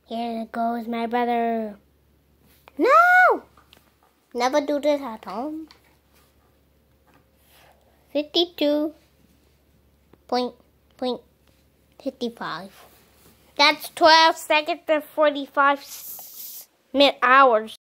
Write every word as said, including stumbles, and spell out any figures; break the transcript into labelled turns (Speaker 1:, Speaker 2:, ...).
Speaker 1: Here goes my brother. No! Never do this at home. fifty-two point point fifty-five. That's twelve seconds and forty-five minute hours.